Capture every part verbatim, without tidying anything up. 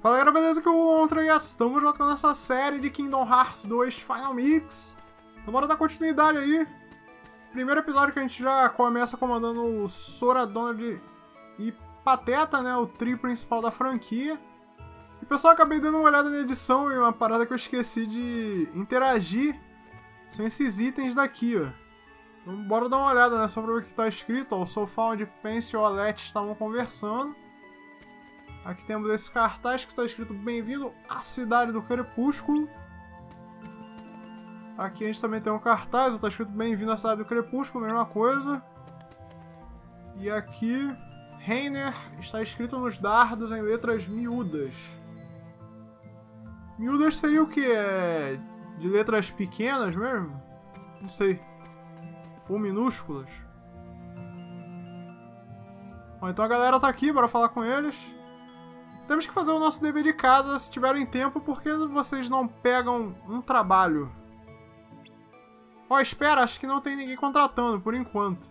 Fala galera, beleza? Aqui é o Lontra e estamos voltando nessa série de Kingdom Hearts dois Final Mix. Então bora dar continuidade aí. Primeiro episódio que a gente já começa comandando o Sora, Donald e Pateta, né? O trio principal da franquia. E pessoal, acabei dando uma olhada na edição e uma parada que eu esqueci de interagir são esses itens daqui, ó. Então bora dar uma olhada, né? Só pra ver o que tá escrito, ó. O Sofá onde Pense e o Olette estavam conversando. Aqui temos esse cartaz que está escrito Bem-vindo à Cidade do Crepúsculo. Aqui a gente também tem um cartaz, está escrito Bem-vindo à Cidade do Crepúsculo, mesma coisa. E aqui, Reiner está escrito nos dardos em letras miúdas. Miúdas seria o que? É de letras pequenas mesmo? Não sei. Ou minúsculas. Bom, então a galera tá aqui, bora falar com eles. Temos que fazer o nosso dever de casa se tiverem tempo, porque vocês não pegam um trabalho. Ó, espera, acho que não tem ninguém contratando, por enquanto.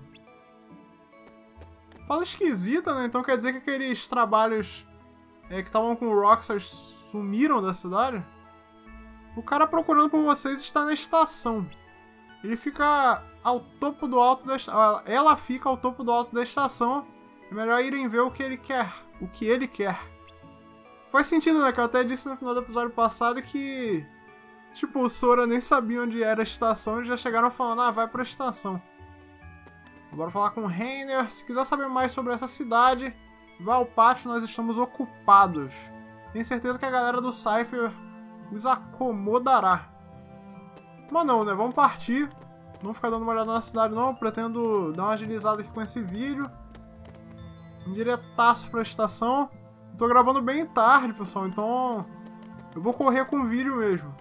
Fala esquisita, né? Então quer dizer que aqueles trabalhos é, que estavam com o Roxas sumiram da cidade? O cara procurando por vocês está na estação. Ele fica ao topo do alto da estação. Ela fica ao topo do alto da estação. É melhor irem ver o que ele quer. O que ele quer. Faz sentido, né? Que eu até disse no final do episódio passado que... Tipo, o Sora nem sabia onde era a estação e já chegaram falando, ah, vai pra estação. Bora falar com o Reiner. Se quiser saber mais sobre essa cidade, vá ao pátio, nós estamos ocupados. Tenho certeza que a galera do Cypher os acomodará. Mas não, né? Vamos partir. Não ficar dando uma olhada na cidade, não. Eu pretendo dar uma agilizada aqui com esse vídeo. Um diretaço pra estação. Tô gravando bem tarde, pessoal, então eu vou correr com o vídeo mesmo.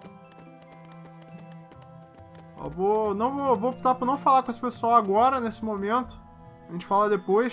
Eu vou, não vou, vou optar por não falar com esse pessoal agora, nesse momento. A gente fala depois.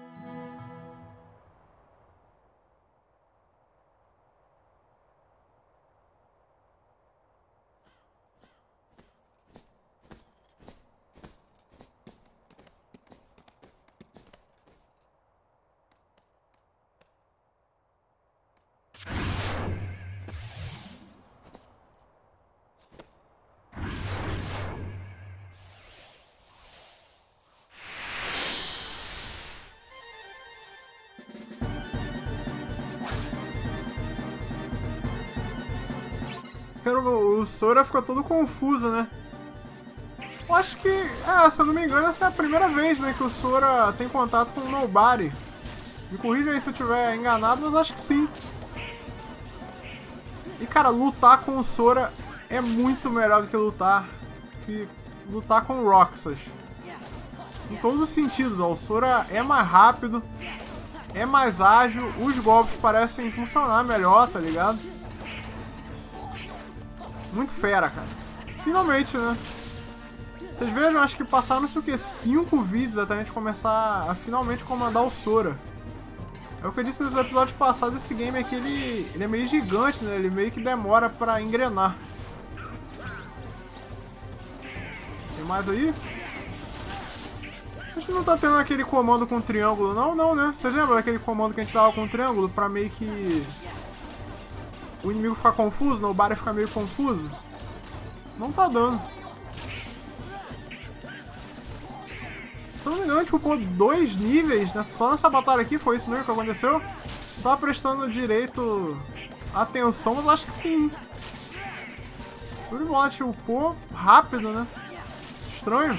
O Sora ficou todo confuso, né? Eu acho que, é, se eu não me engano, essa é a primeira vez, né, que o Sora tem contato com o Nobody. Me corrija aí se eu estiver enganado, mas acho que sim. E, cara, lutar com o Sora é muito melhor do que lutar, que lutar com o Roxas. Em todos os sentidos, ó. O Sora é mais rápido, é mais ágil, os golpes parecem funcionar melhor, tá ligado? Muito fera, cara. Finalmente, né? Vocês vejam, acho que passaram, não sei o que, cinco vídeos até a gente começar a finalmente comandar o Sora. É o que eu disse nos episódios passados, esse game aqui, ele, ele é meio gigante, né? Ele meio que demora pra engrenar. Tem mais aí? A gente não tá tendo aquele comando com triângulo, não? Não, né? Vocês lembram daquele comando que a gente tava com triângulo pra meio que... o inimigo ficar confuso, o Nobody ficar meio confuso? Não tá dando. Se eu não me engano, a gente upou dois níveis né? Só nessa batalha aqui, foi isso mesmo que aconteceu? Não tava prestando direito atenção, mas acho que sim. Tudo bom, a gente upou rápido, né? Estranho.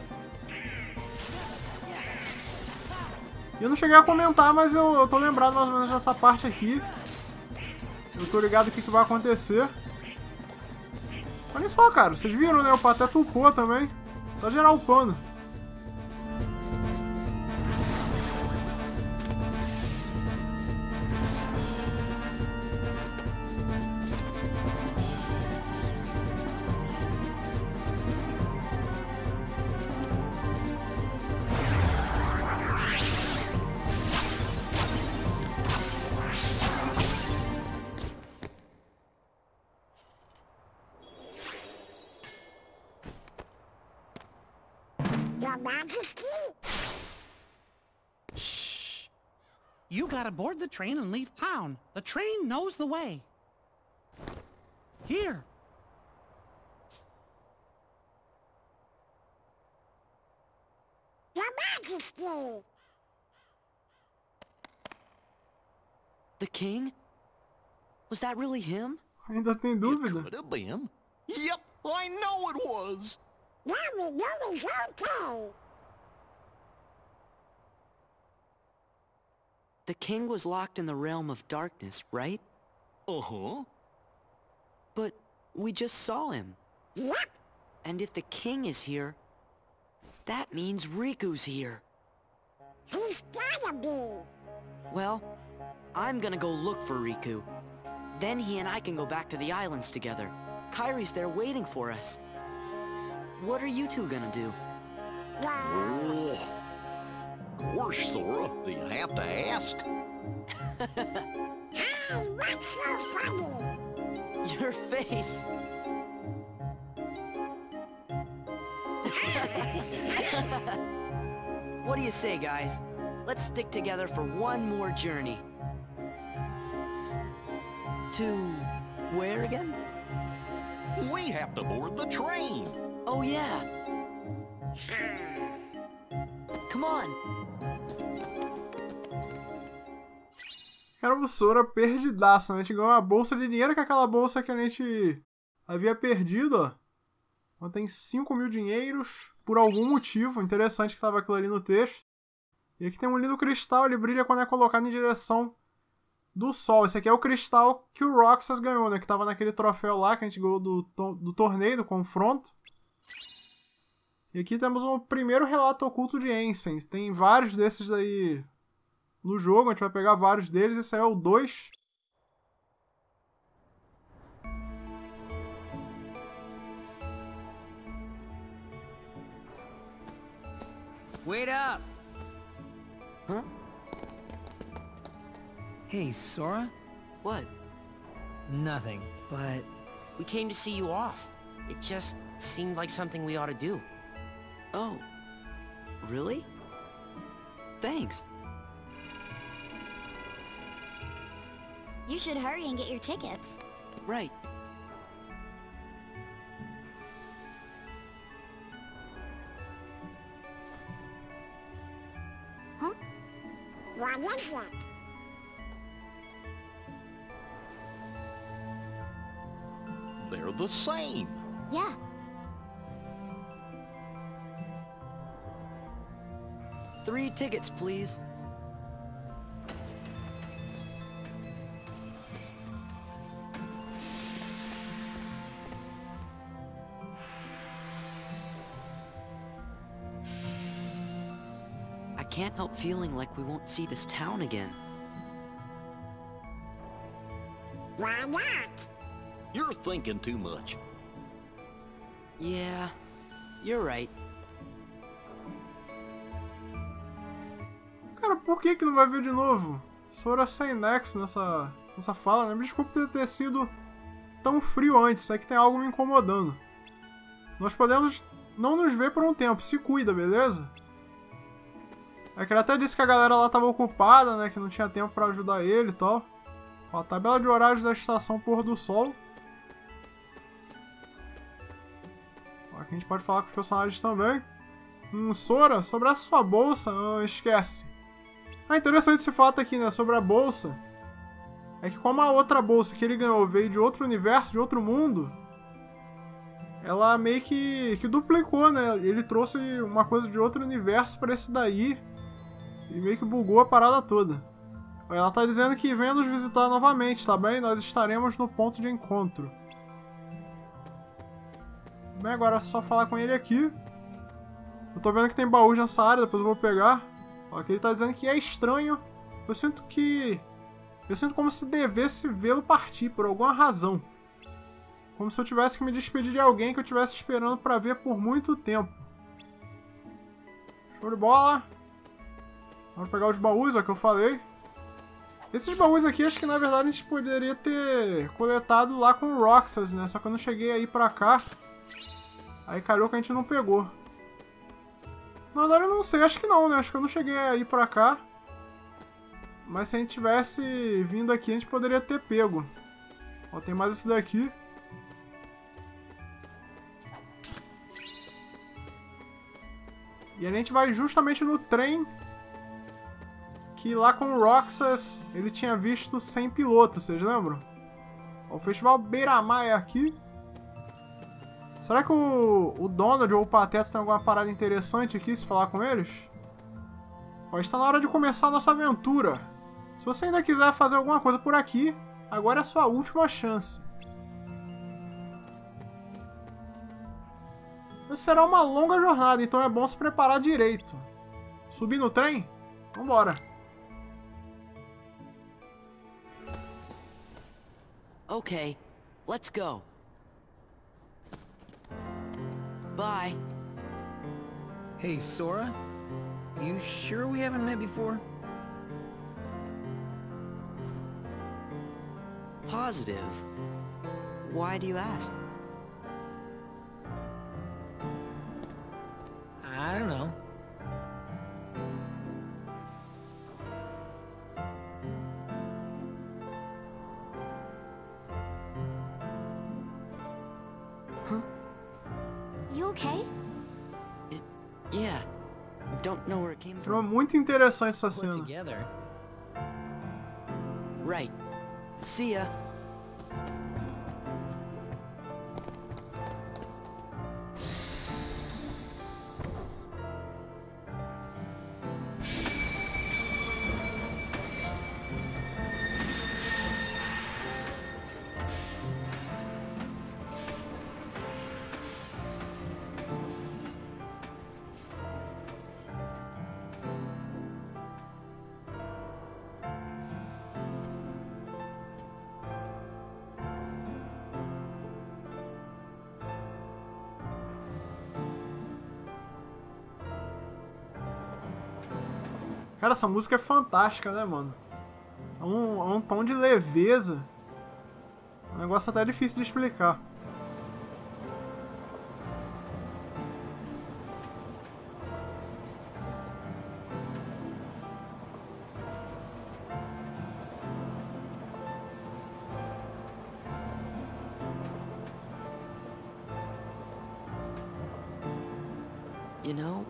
E eu não cheguei a comentar, mas eu, eu tô lembrado mais ou menos dessa parte aqui. Eu tô ligado o que, que vai acontecer. Olha só, cara. Vocês viram, né? O Pateta upou também. Só geral upando. Your Majesty? Shh. You gotta board the train and leave town. The train knows the way. Here. Your Majesty! The king? Was that really him? Ainda tem It dúvida? could have been. Yep, I know it was. Now we know it's okay. The king was locked in the realm of darkness, right? Uh-huh. But we just saw him. Yep. And if the king is here, that means Riku's here. He's gotta be. Well, I'm gonna go look for Riku. Then he and I can go back to the islands together. Kairi's there waiting for us. What are you two gonna do? Well, Oh. Gosh, Sora, do you have to ask? hey, what's so funny? Your face. What do you say, guys? Let's stick together for one more journey. To where again? We have to board the train. Oh, yeah. Come on. Era o Sora perdidaço, né? A gente ganhou uma bolsa de dinheiro, que é aquela bolsa que a gente havia perdido, ó. Então tem cinco mil dinheiros, por algum motivo. Interessante que estava aquilo ali no texto. E aqui tem um lindo cristal, ele brilha quando é colocado em direção do sol. Esse aqui é o cristal que o Roxas ganhou, né? Que estava naquele troféu lá que a gente ganhou do, do torneio, do confronto. E aqui temos o primeiro relato oculto de Ansem. Tem vários desses aí no jogo, a gente vai pegar vários deles. Esse aí é o dois. Wait up! Huh? Hey, Sora? What? Nothing, but We came to see you off. It just seemed like something we ought to do. Oh. Really? Thanks. you should hurry and get your tickets. Right. Huh? What is that? They're the same. Yeah. Three tickets, please. I can't help feeling like we won't see this town again. Why not? You're thinking too much. Yeah, you're right. Cara, por que que não vai ver de novo? Sora sem nexo nessa, nessa fala, né? Me desculpe por ter sido tão frio antes, é que tem algo me incomodando. Nós podemos não nos ver por um tempo, se cuida, beleza? É que ele até disse que a galera lá tava ocupada, né? Que não tinha tempo pra ajudar ele e tal. Ó, a tabela de horários da estação Pôr do Sol. Ó, aqui a gente pode falar com os personagens também. Hum, Sora, sobre a sua bolsa, não esquece. Ah, interessante esse fato aqui, né? Sobre a bolsa. É que como a outra bolsa que ele ganhou veio de outro universo, de outro mundo, ela meio que, que duplicou, né? Ele trouxe uma coisa de outro universo pra esse daí. E meio que bugou a parada toda. Ela tá dizendo que venha nos visitar novamente, tá bem? Nós estaremos no ponto de encontro. Bem, agora é só falar com ele aqui. Eu tô vendo que tem baús nessa área, depois eu vou pegar. Ó, que ele tá dizendo que é estranho. Eu sinto que... Eu sinto como se devesse vê-lo partir, por alguma razão. Como se eu tivesse que me despedir de alguém que eu estivesse esperando pra ver por muito tempo. Show de bola! Vamos pegar os baús, ó, que eu falei. Esses baús aqui, acho que na verdade a gente poderia ter coletado lá com o Roxas, né? Só que eu não cheguei aí pra cá. Aí calhou que a gente não pegou. Na verdade eu não sei, acho que não, né? Acho que eu não cheguei aí pra cá. Mas se a gente tivesse vindo aqui, a gente poderia ter pego. Ó, tem mais esse daqui. E a gente vai justamente no trem que lá com o Roxas ele tinha visto sem piloto, vocês lembram? Ó, o Festival Beira-Mar é aqui. Será que o, o Donald ou o Pateta tem alguma parada interessante aqui se falar com eles? Ó, está na hora de começar a nossa aventura. Se você ainda quiser fazer alguma coisa por aqui, agora é a sua última chance. Será uma longa jornada, então é bom se preparar direito. Subir no trem? Vambora. Okay, let's go. Bye. Hey, Sora? You sure we haven't met before? Positive. Why do you ask? I don't know. You okay? It, yeah. Don't know where it came Foi from. muito interessante essa Put cena. together. Right. See ya. Cara, essa música é fantástica, né, mano? É um, é um tom de leveza. Um negócio até difícil de explicar. You know?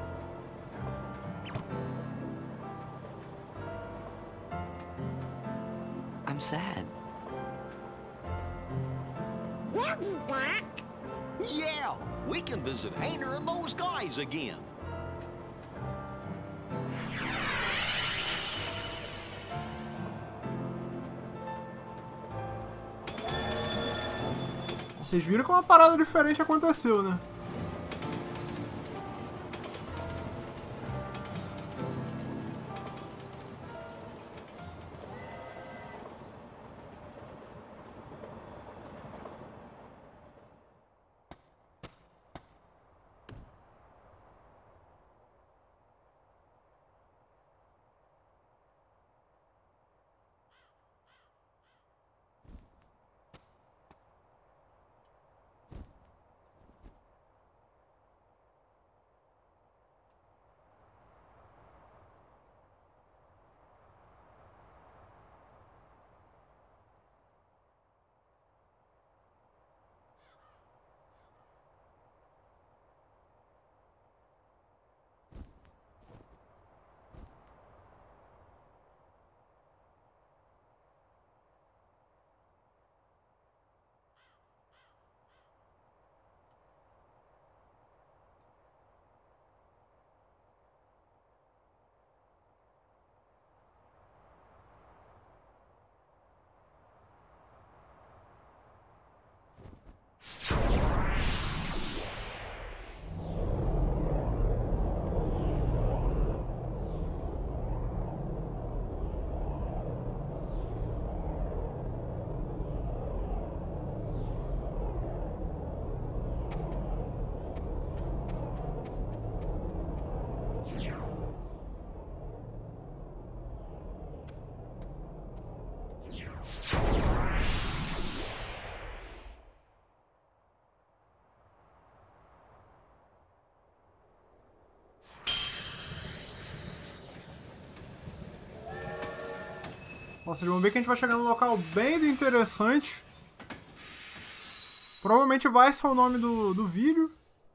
I'm sad. We'll be back. Yeah, we can visit Hayner and those guys again. Vocês viram que uma parada diferente aconteceu, né? Vocês vão ver que a gente vai chegar num local bem interessante. Provavelmente vai ser o nome do, do vídeo.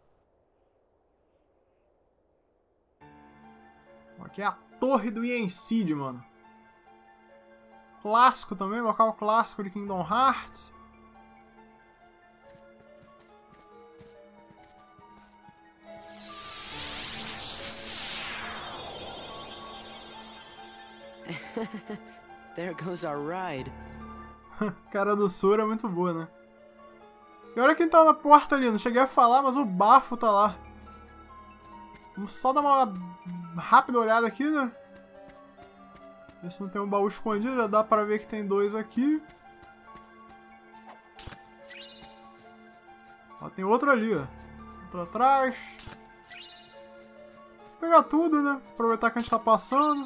Aqui é a Torre do Yensid, mano. Clássico também, local clássico de Kingdom Hearts. There goes our ride. Cara do Sora é muito boa, né? E olha quem tá na porta ali, não cheguei a falar, mas o Bafo tá lá. Vamos só dar uma rápida olhada aqui, né? Ver se não tem um baú escondido, já dá pra ver que tem dois aqui. Ó, tem outro ali, ó. Outro atrás. Vou pegar tudo, né? Aproveitar que a gente tá passando.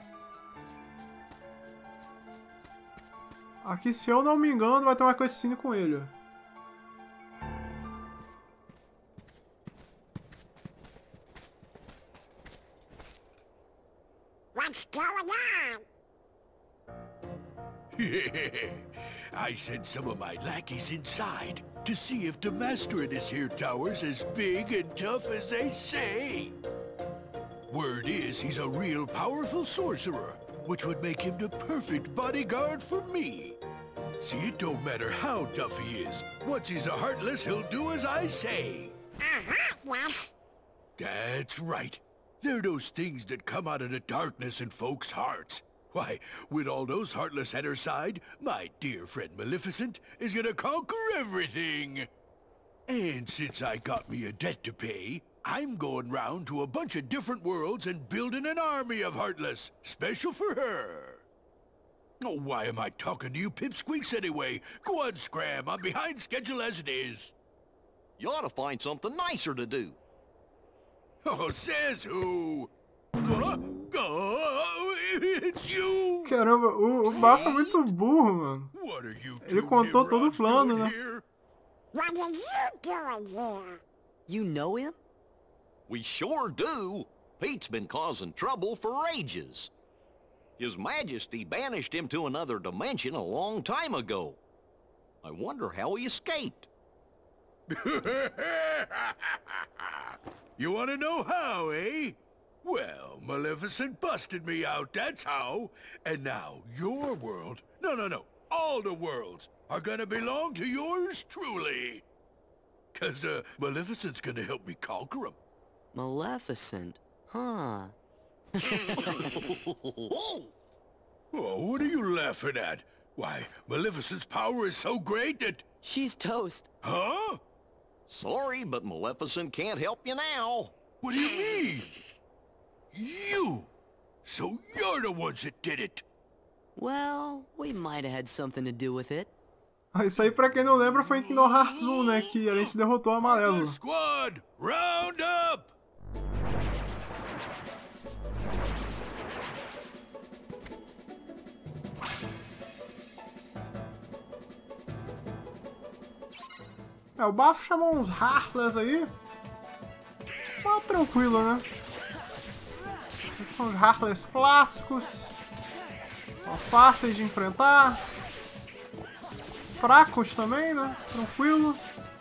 Aqui, se eu não me engano, vai ter uma cutscene com ele, ó. What's going on? I sent some of my lackeys inside to see if the master in this here tower's as big and tough as they say. Word is he's a real powerful sorcerer, which would make him the perfect bodyguard for me. See, it don't matter how tough he is. Once he's a Heartless, he'll do as I say. A Heartless? That's right. They're those things that come out of the darkness in folks' hearts. Why, with all those Heartless at her side, my dear friend Maleficent is gonna conquer everything. And since I got me a debt to pay, I'm going round to a bunch of different worlds and building an army of Heartless, special for her. Oh, why am I talking to you pipsqueaks anyway? Go on, Scram. I'm behind schedule as it is. You ought to find something nicer to do. Oh, says who? Uh, oh, it's you! Caramba, o, o Bafo é muito burro, mano. What are you Ele two contou todo o Nimrods plano, doing né? here? What are you doing here? You know him? We sure do. Pete's been causing trouble for ages. His Majesty banished him to another dimension a long time ago. I wonder how he escaped. You want to know how, eh? Well, Maleficent busted me out, that's how. And now your world, no, no, no, all the worlds are gonna belong to yours truly. Cause, uh, Maleficent's gonna help me conquer 'em. Maleficent? Huh. Oh, what are you laughing at? Why, Maleficent's power is so great that... She's toast. Huh? Sorry, but Maleficent can't help you now. What do you mean? You! So you're the ones that did it! Well, we might have had something to do with it. Isso aí, pra quem não lembra, foi em Kingdom Hearts um, né? Que a gente derrotou a Malévola. Squad, round up! É, o Bafo chamou uns Heartless aí. Tá tranquilo, né? Aqui são os Heartless clássicos. Ó, fáceis de enfrentar. Fracos também, né? Tranquilo.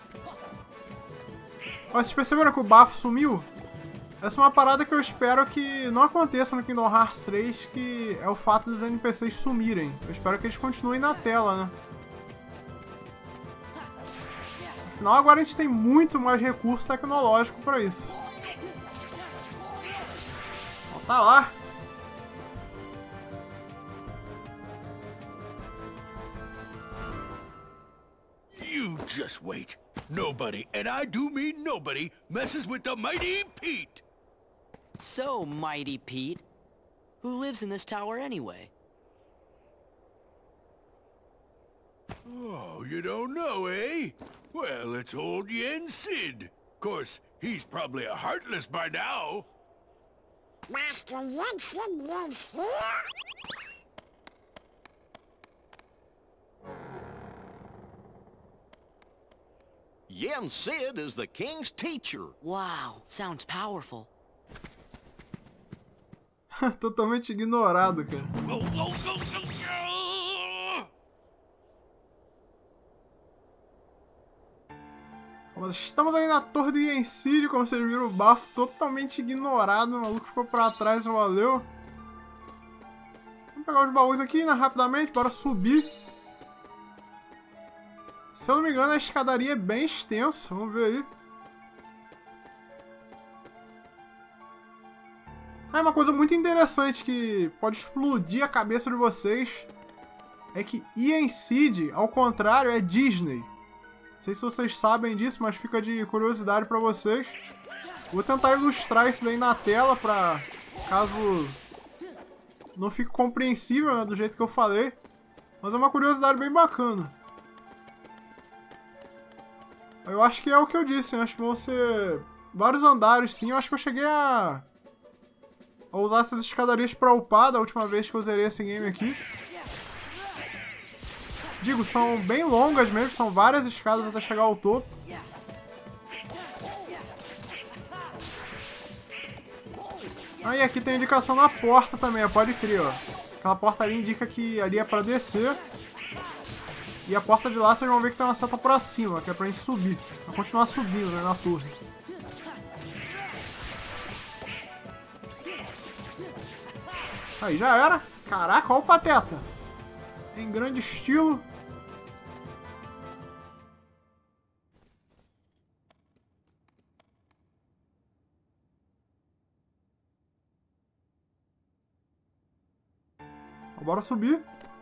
Ó, vocês perceberam que o Bafo sumiu? Essa é uma parada que eu espero que não aconteça no Kingdom Hearts três, que é o fato dos N P Cs sumirem. Eu espero que eles continuem na tela, né? Afinal, agora a gente tem muito mais recurso tecnológico pra isso. Ó, tá lá. You just wait. Nobody, and I do mean nobody, messes with the mighty Pete. So, Mighty Pete, who lives in this tower anyway? Oh, you don't know, eh? Well, it's old Yen Sid. Of course, he's probably a Heartless by now. Master Yensid lives here? Yen Sid is the king's teacher. Wow, sounds powerful. Totalmente ignorado, cara. Go, go, go, go, go! Nós estamos aí na torre do Yensid, como vocês viram, o bafo totalmente ignorado, o maluco ficou pra trás, valeu. Vamos pegar os baús aqui, né, rapidamente, bora subir. Se eu não me engano, a escadaria é bem extensa, vamos ver aí. É uma coisa muito interessante que pode explodir a cabeça de vocês. É que Yensid, ao contrário, é Disney. Não sei se vocês sabem disso, mas fica de curiosidade pra vocês. Vou tentar ilustrar isso daí na tela pra caso não fique compreensível, né, do jeito que eu falei. Mas é uma curiosidade bem bacana. Eu acho que é o que eu disse, né? Acho que vão ser vários andares, sim. Eu acho que eu cheguei a... a usar essas escadarias pra upar da última vez que eu zerei esse game aqui. Digo, são bem longas mesmo, são várias escadas até chegar ao topo. Ah, e aqui tem indicação na porta também, pode crer, ó. Aquela porta ali indica que ali é pra descer. E a porta de lá vocês vão ver que tem uma seta pra cima, que é pra gente subir. Pra continuar subindo, né, na torre. Aí, já era. Caraca, olha o Pateta. Em grande estilo. Bora subir.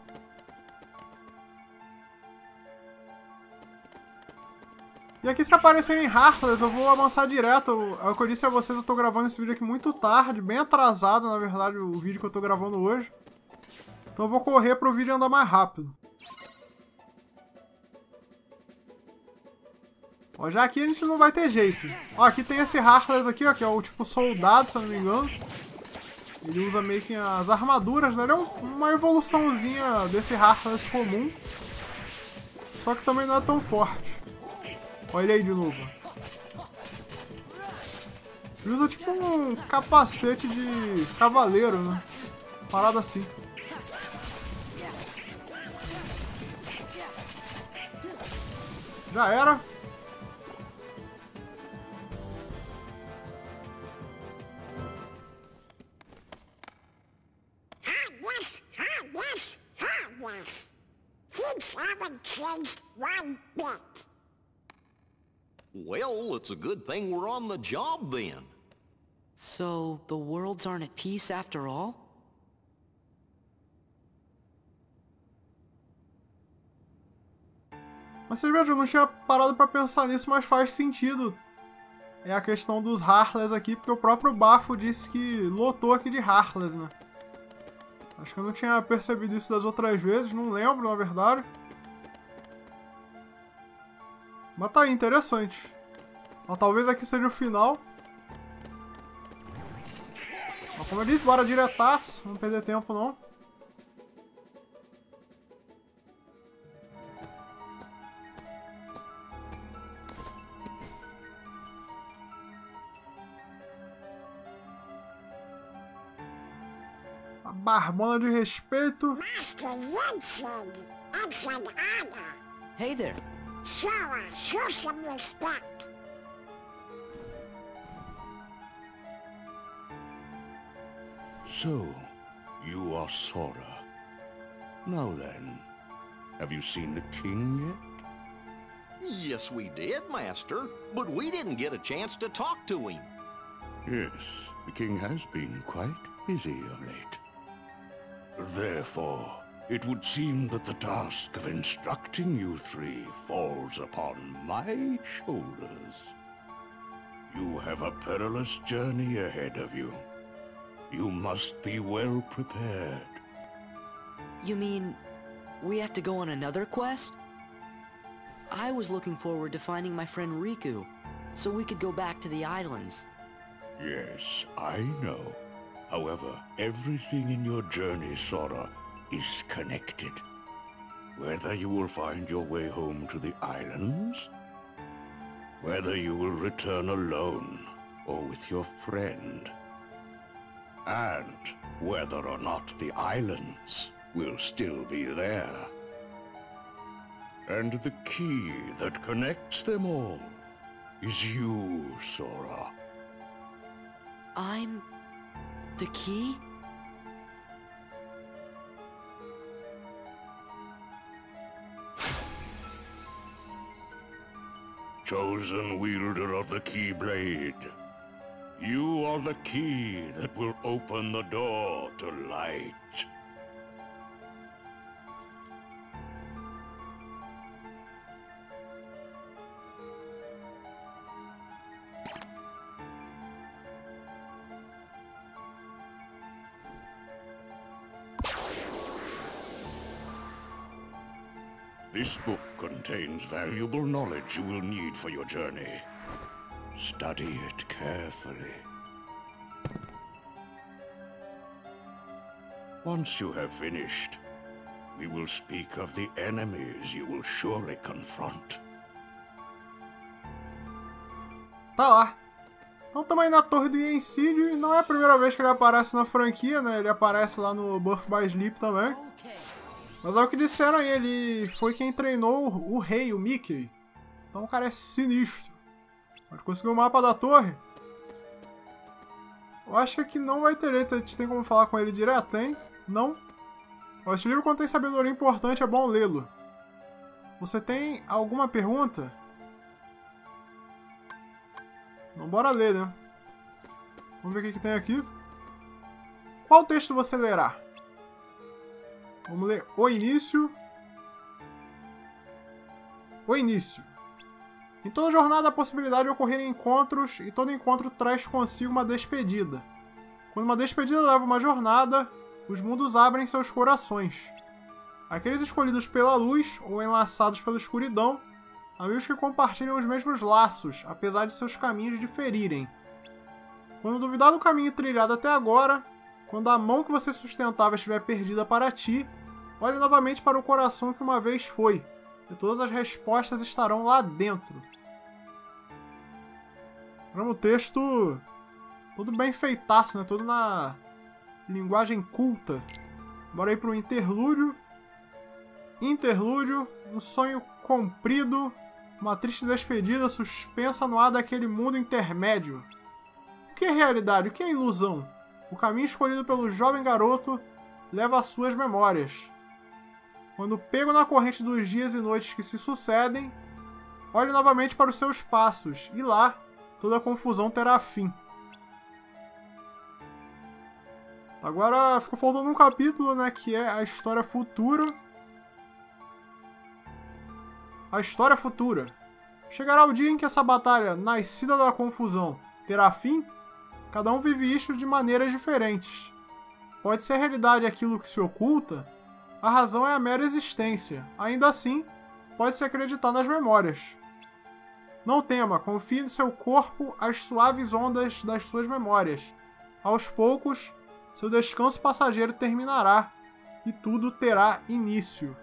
E aqui, se aparecerem Heartless, eu vou avançar direto. É o que eu disse a vocês, eu tô gravando esse vídeo aqui muito tarde, bem atrasado, na verdade, o vídeo que eu tô gravando hoje. Então eu vou correr pro vídeo andar mais rápido. Ó, já aqui a gente não vai ter jeito. Ó, aqui tem esse Heartless aqui, ó, que é o tipo soldado, se eu não me engano. Ele usa meio que as armaduras, né? Ele é uma evoluçãozinha desse Heartless comum. Só que também não é tão forte. Olha ele aí de novo. Ele usa tipo um capacete de cavaleiro, né? Parada assim. Já era. Heartless, heartless, heartless. Things haven't changed one bit. Well, it's a good thing we're on the job then. So, the worlds aren't at peace after all? Mas vocês vejam, eu não tinha parado pra pensar nisso, mas faz sentido. É a questão dos Heartless aqui, porque o próprio Bafo disse que lotou aqui de Heartless, né? Acho que eu não tinha percebido isso das outras vezes, não lembro, na verdade. Mas tá aí, interessante. Ó, talvez aqui seja o final. Ó, como eu disse, bora diretaço, não perder tempo não. A barbona de respeito. Master Yensid, it's an honor. Hey there. Sora, show some respect. So, you are Sora. Now then, have you seen the king yet? Yes, we did, Master, but we didn't get a chance to talk to him. Yes, the king has been quite busy of late. Therefore, it would seem that the task of instructing you three falls upon my shoulders. You have a perilous journey ahead of you. You must be well prepared. You mean, we have to go on another quest? I was looking forward to finding my friend Riku, so we could go back to the islands. Yes, I know. However, everything in your journey, Sora, is connected. Whether you will find your way home to the islands, whether you will return alone or with your friend, and whether or not the islands will still be there. And the key that connects them all is you, Sora. I'm... the key? Chosen wielder of the Keyblade. You are the key that will open the door to light. This book contains valuable knowledge you will need for your journey. Study it carefully. Once you have finished, we will speak of the enemies you will surely confront. Tá lá. Então estamos aí na Torre do Yensid. Não é a primeira vez que ele aparece na franquia, né? Ele aparece lá no Birth by Sleep também. Mas é o que disseram aí, ele foi quem treinou o rei, o Mickey. Então o cara é sinistro. Pode conseguir o mapa da torre. Eu acho que aqui não vai ter jeito, a gente tem como falar com ele direto, hein? Não. Este livro contém sabedoria importante, é bom lê-lo. Você tem alguma pergunta? Então bora ler, né? Vamos ver o que, que tem aqui. Qual texto você lerá? Vamos ler o início. O início. Em toda jornada há a possibilidade de ocorrerem encontros, e todo encontro traz consigo uma despedida. Quando uma despedida leva uma jornada, os mundos abrem seus corações. Aqueles escolhidos pela luz ou enlaçados pela escuridão, amigos que compartilham os mesmos laços, apesar de seus caminhos diferirem. Quando duvidar do caminho trilhado até agora, quando a mão que você sustentava estiver perdida para ti, olhe novamente para o coração que uma vez foi, e todas as respostas estarão lá dentro. O texto todo bem feitaço, né? Todo na linguagem culta. Bora aí pro interlúdio. Interlúdio, um sonho comprido, uma triste despedida suspensa no ar daquele mundo intermédio. O que é realidade? O que é ilusão? O caminho escolhido pelo jovem garoto leva às suas memórias. Quando pego na corrente dos dias e noites que se sucedem, olhe novamente para os seus passos, e lá toda a confusão terá fim. Agora ficou faltando um capítulo, né, que é a história futura. A história futura. Chegará o dia em que essa batalha, nascida da confusão, terá fim? Cada um vive isto de maneiras diferentes. Pode ser a realidade aquilo que se oculta? A razão é a mera existência. Ainda assim, pode-se acreditar nas memórias. Não tema, confie no seu corpo as suaves ondas das suas memórias. Aos poucos, seu descanso passageiro terminará e tudo terá início.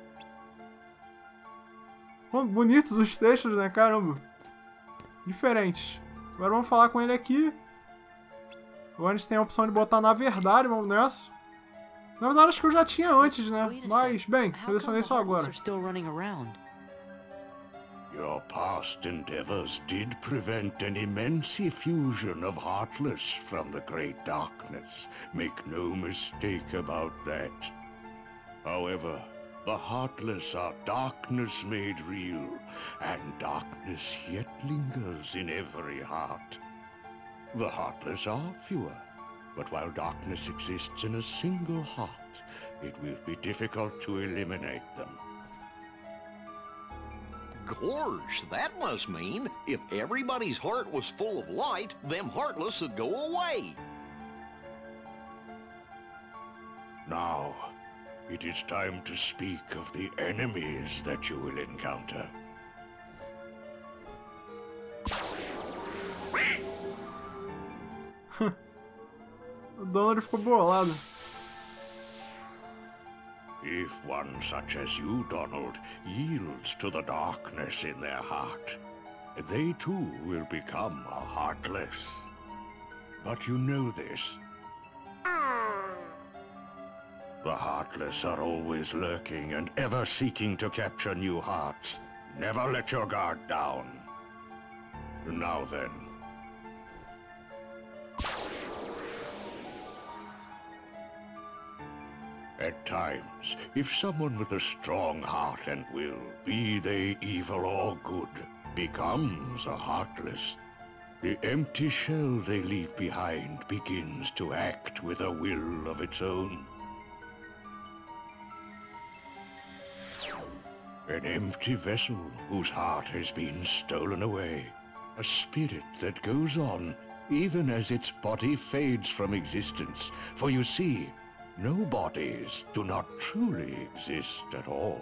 Bom, bonitos os textos, né? Caramba. Diferentes. Agora vamos falar com ele aqui. Agora a gente tem a opção de botar na verdade, vamos nessa. Na verdade, acho que eu já tinha antes, né? Mas, bem, selecionei só agora. Your past endeavors did prevent an immense effusion of Heartless from the Great Darkness. Make no mistake about that. However, the Heartless are darkness made real, and darkness yet lingers in every heart. The Heartless are fewer, but while darkness exists in a single heart, it will be difficult to eliminate them. Gosh, that must mean if everybody's heart was full of light, them Heartless would go away. Now, it is time to speak of the enemies that you will encounter. O Donald ficou bolado. If one such as you, Donald, yields to the darkness in their heart, they too will become a Heartless. But you know this. The Heartless are always lurking and ever seeking to capture new hearts. Never let your guard down. Now then. At times, if someone with a strong heart and will, be they evil or good, becomes a Heartless, the empty shell they leave behind begins to act with a will of its own. An empty vessel whose heart has been stolen away. A spirit that goes on even as its body fades from existence. For you see, no bodies do not truly exist at all.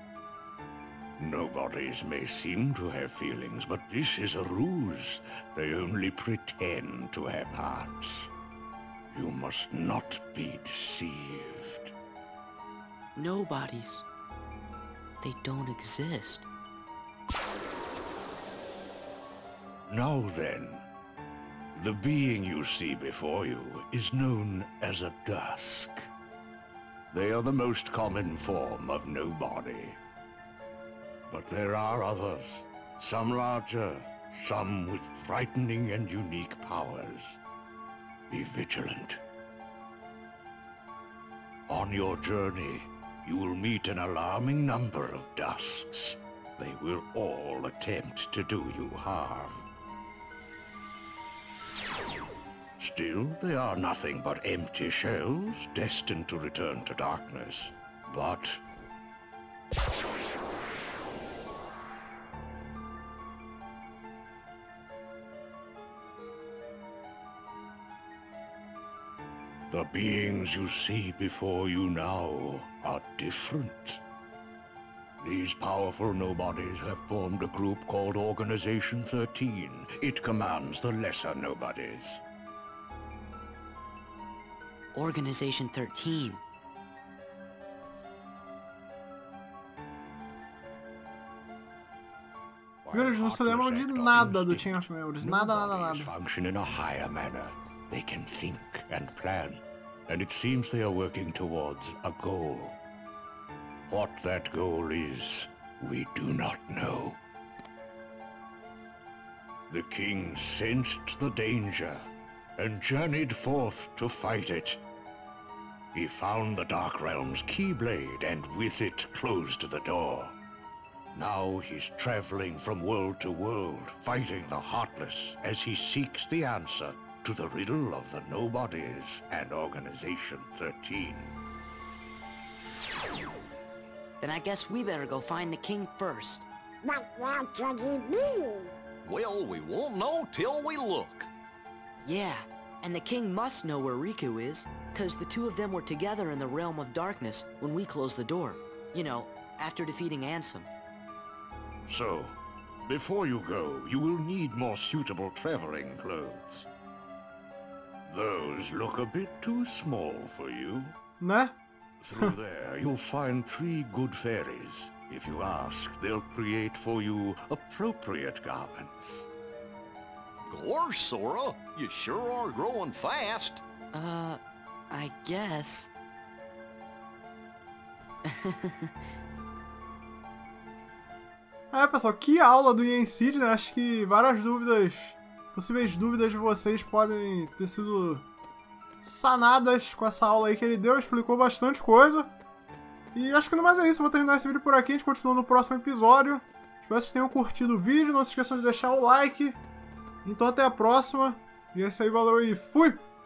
Nobodies may seem to have feelings, but this is a ruse. They only pretend to have hearts. You must not be deceived. Nobodies. They don't exist. Now then, the being you see before you is known as a Dusk. They are the most common form of nobody. But there are others, some larger, some with frightening and unique powers. Be vigilant. On your journey, you will meet an alarming number of Dusks. They will all attempt to do you harm. Still, they are nothing but empty shells, destined to return to darkness. But the beings you see before you now are different. These powerful nobodies have formed a group called Organization thirteen. It commands the lesser nobodies. Organization thirteen. Eles não se lembram de nada do Chain of Memories. Nada, nada, nada. Function in a higher manner. They can think and plan, and it seems they are working towards a goal. What that goal is, we do not know. The king sensed the danger and journeyed forth to fight it. He found the Dark Realm's Keyblade and with it closed the door. Now he's traveling from world to world, fighting the Heartless as he seeks the answer to the riddle of the Nobodies and Organization thirteen. Then I guess we better go find the king first. But where could he be? Well, we won't know till we look. Yeah, and the king must know where Riku is, because the two of them were together in the Realm of Darkness when we closed the door. You know, after defeating Ansem. So, before you go, you will need more suitable traveling clothes. Those look a bit too small for you. Né? Through there, you'll find three good fairies. If you ask, they'll create for you appropriate garments. Gosh, Sora, you sure are growing fast. Uh, I guess. É, pessoal, que aula do Yensid, né? Acho que várias dúvidas, possíveis dúvidas de vocês podem ter sido sanadas com essa aula aí que ele deu, explicou bastante coisa. E acho que no mais é isso, vou terminar esse vídeo por aqui, a gente continua no próximo episódio. Espero que vocês tenham curtido o vídeo, não se esqueçam de deixar o like. Então até a próxima, e é isso aí, valeu e fui!